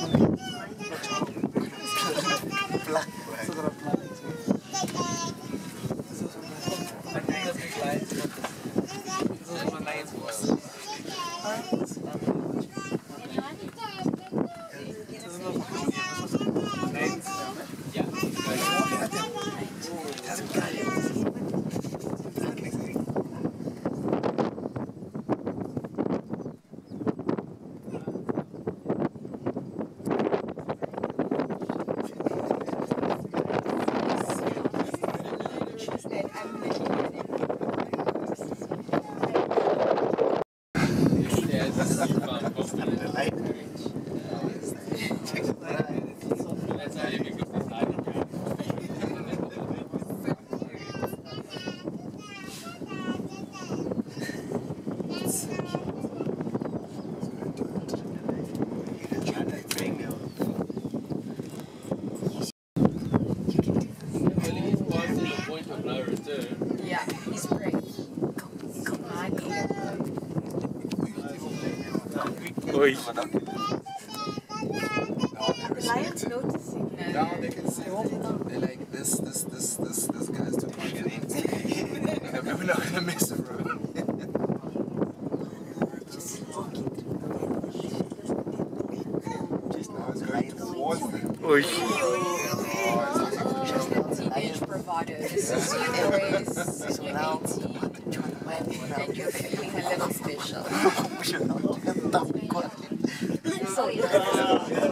Yeah, he's brave. Oi. Lions noticing. Now they can see. They're like this guy's too much. We're not gonna mess around. Just now it's going towards them. Oi. Teenage bravado. This is you boys. You're 18. And you're feeling a little special. So